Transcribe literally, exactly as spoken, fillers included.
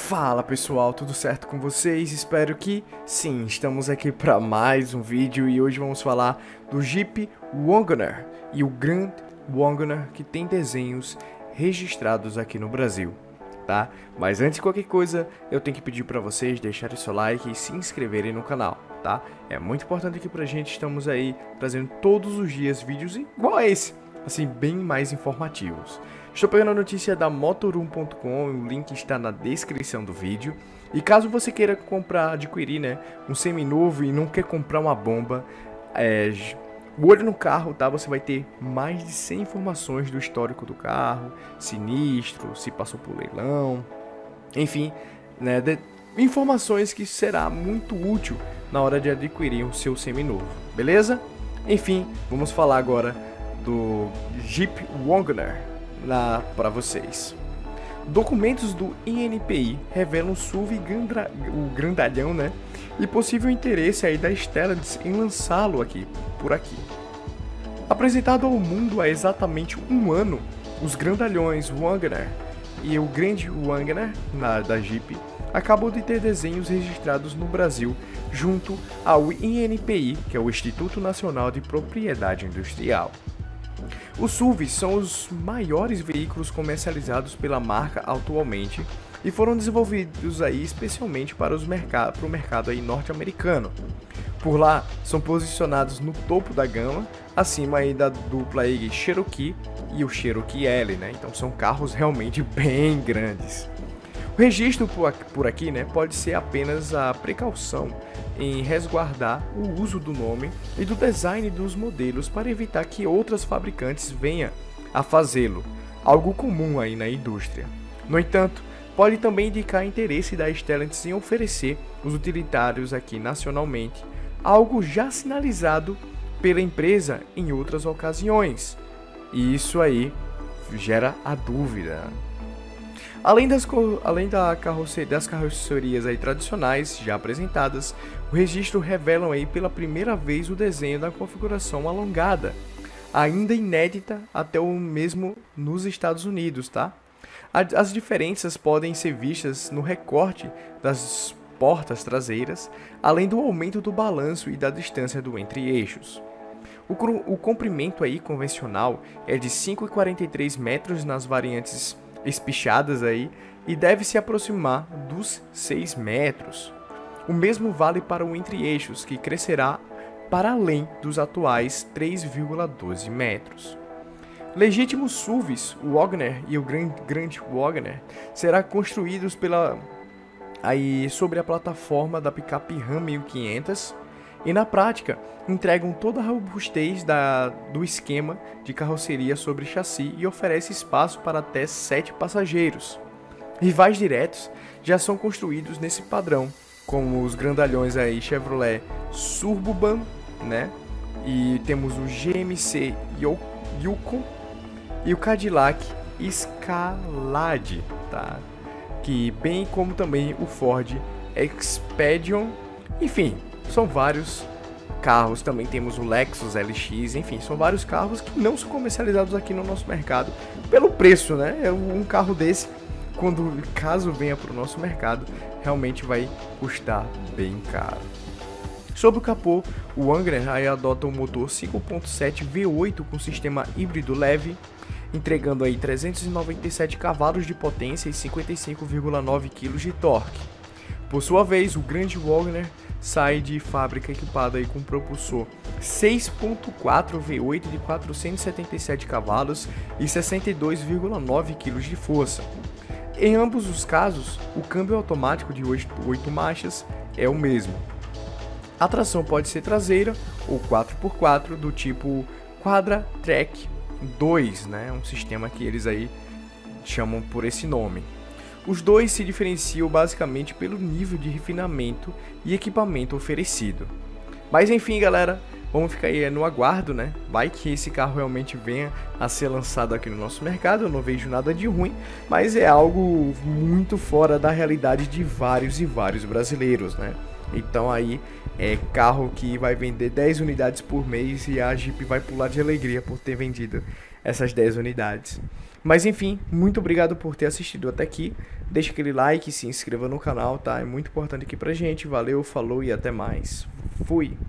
Fala pessoal, tudo certo com vocês? Espero que sim, estamos aqui para mais um vídeo e hoje vamos falar do Jeep Wagoner e o Grand Wagoner, que tem desenhos registrados aqui no Brasil, tá? Mas antes de qualquer coisa, eu tenho que pedir para vocês deixarem seu like e se inscreverem no canal, tá? É muito importante aqui pra gente, estamos aí trazendo todos os dias vídeos igual a esse, assim, bem mais informativos. Estou pegando a notícia da motorum ponto com, o link está na descrição do vídeo. E caso você queira comprar, adquirir, né, um seminovo e não quer comprar uma bomba, é, o olho no carro, tá? Você vai ter mais de cem informações do histórico do carro, sinistro, se passou por leilão, enfim, né, de, informações que será muito útil na hora de adquirir o seu seminovo, beleza? Enfim, vamos falar agora do Jeep Wagoner para vocês. Documentos do I N P I revelam S U V grandra, o grandalhão, né, e possível interesse aí da Stellantis em lançá-lo aqui, por aqui. Apresentado ao mundo há exatamente um ano, os grandalhões Wagoner e o Grand Wagoner na, da Jeep acabam de ter desenhos registrados no Brasil junto ao I N P I, que é o Instituto Nacional de Propriedade Industrial. Os S U Vs são os maiores veículos comercializados pela marca atualmente e foram desenvolvidos aí especialmente para, os merc- para o mercado aí norte-americano. Por lá, são posicionados no topo da gama, acima aí da dupla aí Cherokee e o Cherokee L, né? Então são carros realmente bem grandes. O registro por aqui, né, pode ser apenas a precaução em resguardar o uso do nome e do design dos modelos para evitar que outras fabricantes venham a fazê-lo, algo comum aí na indústria. No entanto, pode também indicar interesse da Stellantis em oferecer os utilitários aqui nacionalmente, algo já sinalizado pela empresa em outras ocasiões. E isso aí gera a dúvida. Além, das, além da carroceria, das carrocerias aí tradicionais já apresentadas, o registro revela aí pela primeira vez o desenho da configuração alongada, ainda inédita até o mesmo nos Estados Unidos, tá? As diferenças podem ser vistas no recorte das portas traseiras, além do aumento do balanço e da distância do entre-eixos. O, o comprimento aí convencional é de cinco vírgula quarenta e três metros nas variantes espichadas aí e deve se aproximar dos seis metros. O mesmo vale para o entre-eixos, que crescerá para além dos atuais três vírgula doze metros. Legítimos S U Vs, o Wagoner e o Grand, Grand Wagoner serão construídos pela, aí, sobre a plataforma da picape Ram mil e quinhentos e na prática entregam toda a robustez da, do esquema de carroceria sobre chassi e oferece espaço para até sete passageiros. Rivais diretos já são construídos nesse padrão, como os grandalhões aí Chevrolet Suburban, né? E temos o G M C Yukon e o Cadillac Escalade, tá? Que bem como também o Ford Expedition, enfim, são vários carros. Também temos o Lexus L X, enfim, são vários carros que não são comercializados aqui no nosso mercado pelo preço, né? Um carro desse, quando caso venha para o nosso mercado, realmente vai custar bem caro. Sob o capô, o Wagoner aí adota um motor cinco ponto sete V oito com sistema híbrido leve, entregando aí trezentos e noventa e sete cavalos de potência e cinquenta e cinco vírgula nove quilos de torque. Por sua vez, o Grand Wagoner sai de fábrica equipado aí com propulsor seis ponto quatro V oito de quatrocentos e setenta e sete cavalos e sessenta e dois vírgula nove quilos de força. Em ambos os casos, o câmbio automático de oito marchas é o mesmo. A tração pode ser traseira ou quatro por quatro do tipo Quadra-Track dois, né? Um sistema que eles aí chamam por esse nome. Os dois se diferenciam basicamente pelo nível de refinamento e equipamento oferecido. Mas enfim, galera, vamos ficar aí no aguardo, né? Vai que esse carro realmente venha a ser lançado aqui no nosso mercado. Eu não vejo nada de ruim, mas é algo muito fora da realidade de vários e vários brasileiros, né? Então aí é carro que vai vender dez unidades por mês e a Jeep vai pular de alegria por ter vendido essas dez unidades. Mas enfim, muito obrigado por ter assistido até aqui. Deixa aquele like, se inscreva no canal, tá? É muito importante aqui pra gente. Valeu, falou e até mais. Fui!